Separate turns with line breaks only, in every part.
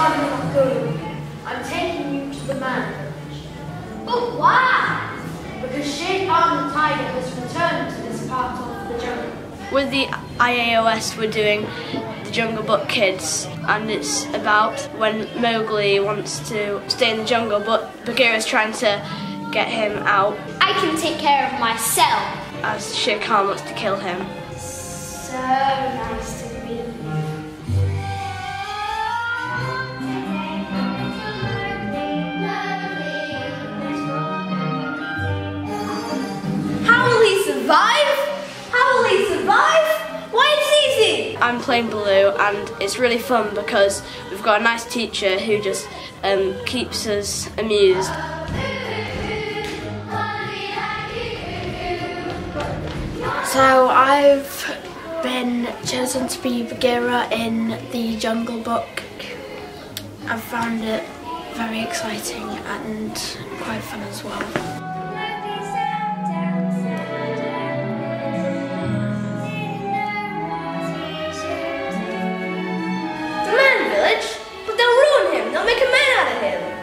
starting off good. I'm taking you to the man village.
But why?
Because Sheikh Ahmed the Tiger has returned to this part of the jungle.
With the IAOS we're doing the Jungle Book Kids, and it's about when Mowgli wants to stay in the jungle but Bagheera's trying to get him out
I can take care of myself.
as Shere Khan wants to kill him.
So nice to meet you. How will he survive? How will he survive? Why, it's easy.
I'm playing Baloo and it's really fun because we've got a nice teacher who just keeps us amused.
So I've been chosen to be Bagheera in the Jungle Book. I've found it very exciting and quite fun as well.
The man village? But they'll ruin him. They'll make a man out of him.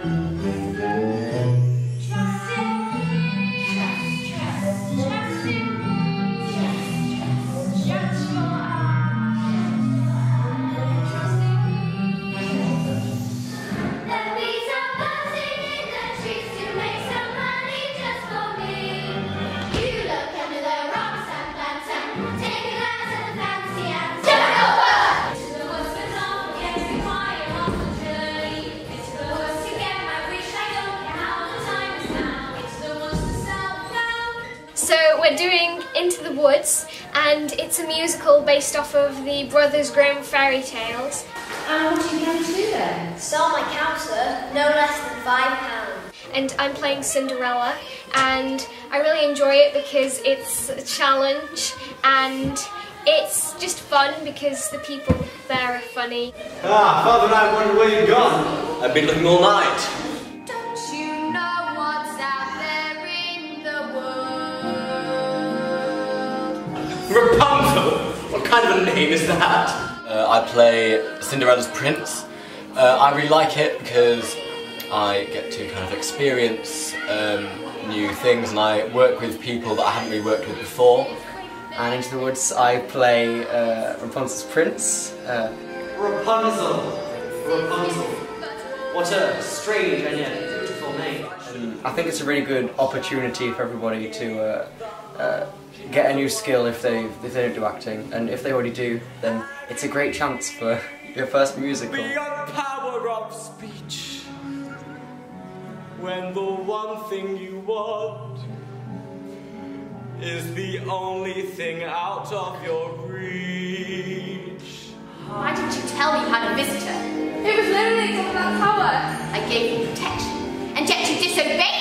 So we're doing Into the Woods, and it's a musical based off of the Brothers Grimm fairy tales.
And what are you going to do then?
Sell my cow, sir, no less than £5. And I'm playing Cinderella, and I really enjoy it because it's a challenge and it's just fun because the people there are funny.
Ah, Father and I wondered where you'd gone. I've been looking all night.
Don't you know what's out there in the world?
Rapunzel! What kind of a name is that? I play Cinderella's prince. I really like it because I get to kind of experience new things, and I work with people that I haven't really worked with before.
And Into the Woods I play Rapunzel's prince.
Rapunzel! Rapunzel. What a strange and yet beautiful name.
I think it's a really good opportunity for everybody to get a new skill if they don't do acting, and if they already do, then it's a great chance for your first musical.
The power of speech. When the one thing you want is the only thing out of your reach.
Why didn't you tell me you had a visitor?
It was literally all about power.
I gave you protection, and yet you disobeyed